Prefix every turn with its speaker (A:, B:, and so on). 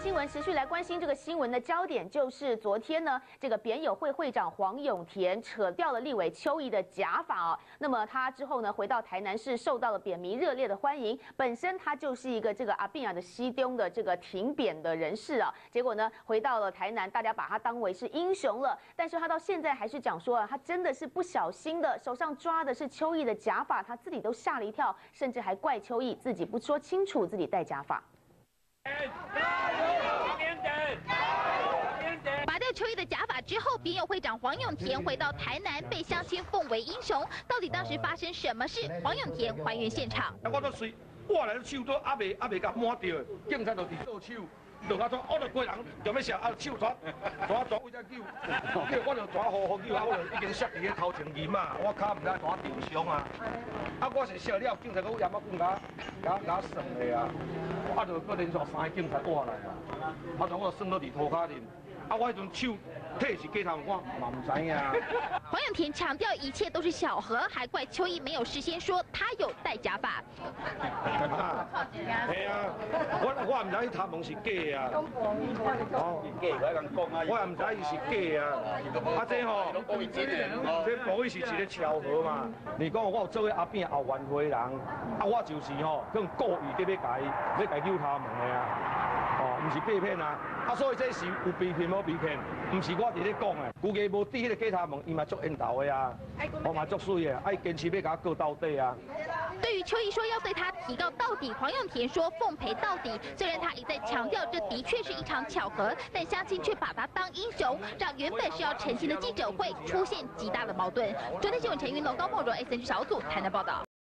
A: 新闻持续来关心这个新闻的焦点，就是昨天呢，这个扁友会会长黄永田扯掉了立委邱毅的假发哦。那么他之后呢，回到台南市，受到了扁民热烈的欢迎。本身他就是一个这个阿扁的西东的这个挺扁的人士啊。结果呢，回到了台南，大家把他当为是英雄了。但是他到现在还是讲说啊，他真的是不小心的，手上抓的是邱毅的假发，他自己都吓了一跳，甚至还怪邱毅自己不说清楚自己戴假发。
B: 拔掉邱毅的假发之后，扁友会长黄永田回到台南，被乡亲奉为英雄。到底当时发生什么事？黄永田还原现场。
C: 我都随我来手都还未甲摸掉，警察就伫倒手，就我说我就过人就要射，手抓为只救，我就抓好救，我就已经摔伫个头前面嘛，我脚唔知抓受伤啊。我是射了，警察搁严棍甲算的啊，我就搁连续3个警察过来啊，我就算到伫涂骹顶。 我迄阵手体是假头，我嘛唔知影。
B: 黄永田强调一切都是巧合，还怪邱毅没有事先说他有戴假发。
C: 係啊，我唔知伊头毛是假啊。哦，假我咁講啊，我又唔知伊是假啊。這吼，這保伊是一個巧合嘛。你講我有做個阿扁後援會人，我就是吼，佢故意要甲伊扭頭毛的啊。 哦，唔是被騙啊！所以這是有被騙冇被騙，唔是我伫咧講的。估計無抵迄個假頭毛，伊嘛足緣投的啊，我嘛足水的，愛堅持要甲我告到底啊。
B: 對於邱毅說要對他提告到底，黃永田說奉陪到底。雖然他一再強調這的確是一場巧合，但鄉親卻把他當英雄，讓原本是要澄清的記者會出現極大的矛盾。昨天新聞陳雲龍、高夢柔 SNG 小組台南報道。